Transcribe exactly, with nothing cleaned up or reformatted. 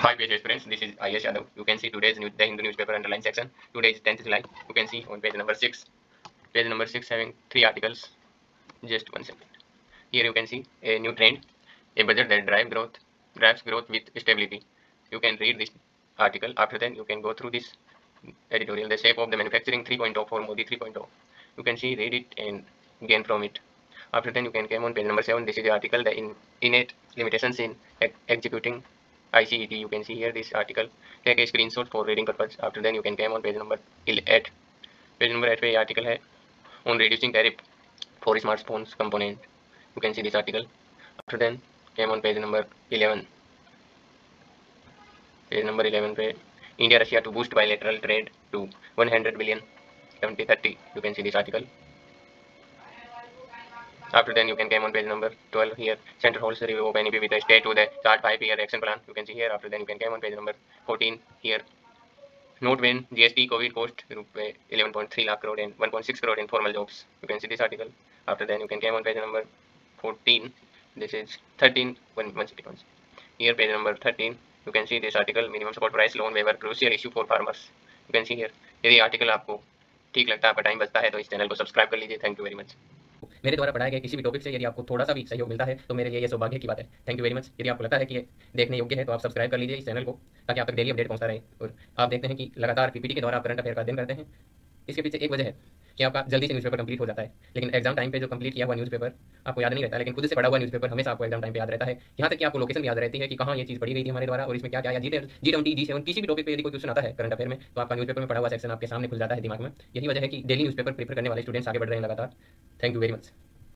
Hi pages friends, this is Ayush Yadav. You can see today's new, the Hindu newspaper underline section. Today is tenth July. You can see on page number six. Page number six having three articles. Just one second. Here you can see a new trend, a budget that drive growth, drives growth with stability. You can read this article. After that, you can go through this editorial, the shape of the manufacturing three point oh for Modi three point oh. You can see, read it and gain from it. After then, you can come on page number seven. This is the article, the in, innate limitations in ex executing I C E T. You can see here this article. Take a screenshot for reading purpose. After then, you can come on page number eight. Page number eight पे ये article है on reducing tariff for smartphones component. You can see this article. After then, came on page number eleven. Page number eleven पे India Russia to boost bilateral trade to one hundred billion twenty thirty. You can see this article. After then, you can come on page number twelve here. Center holds a review of N E P with a stay to the chart five-year action plan. You can see here. After then, you can come on page number fourteen here. Note when G S T COVID cost eleven point three lakh crore and one point six crore in formal jobs. You can see this article. After then, you can come on page number fourteen. This is thirteen. One one city points. Here, page number thirteen. You can see this article. Minimum support price loan waiver crucial issue for farmers. You can see here. यदि article आपको ठीक लगता है, आपका time बचता है, तो इस चैनल को सब्सक्राइब कर लीजिए. Thank you very much. मेरे द्वारा पढ़ाए गए किसी भी टॉपिक से यदि आपको थोड़ा सा भी सहयोग मिलता है तो मेरे लिए ये सौभाग्य की बात है. Thank you very much. यदि आपको लगता है कि ये देखने योग्य है तो आप सब्सक्राइब कर लीजिए इस चैनल को, ताकि आप तक डेली अपडेट पहुंचता रहे. और आप देखते हैं कि लगातार पीपीटी के द्वारा आप करंट अफेयर का अध्ययन करते हैं. इसके पीछे एक वजह है कि आपका जल्दी से न्यूज़पेपर कंप्लीट हो जाता है, लेकिन एग्जाम टाइम पे जो कंप्लीट किया हुआ न्यूज़पेपर आपको याद नहीं रहता, लेकिन खुद से पढ़ा हुआ न्यूज़पेपर हमेशा आपको एग्जाम टाइम पे याद रहता है. यहाँ तक कि आपको लोकेशन याद रहती है कि कहाँ ये चीज़ पढ़ी गई थी हमारे द्वारा और इसमें क्या क्या आया. जी जी ट्वेंटी जी सेवन किसी भी टॉपिक पे यदि कोई क्वेश्चन आता है करंट अफेयर में, तो आपका न्यूज़पेपर में पढ़ा हुआ सेक्शन आपके सामने खुल जाता है दिमाग में. यही वजह है कि डेली न्यूज़पेपर प्रेफर करने वाले स्टूडेंट्स आगे बढ़ रहे हैं लगातार. Thank you very much.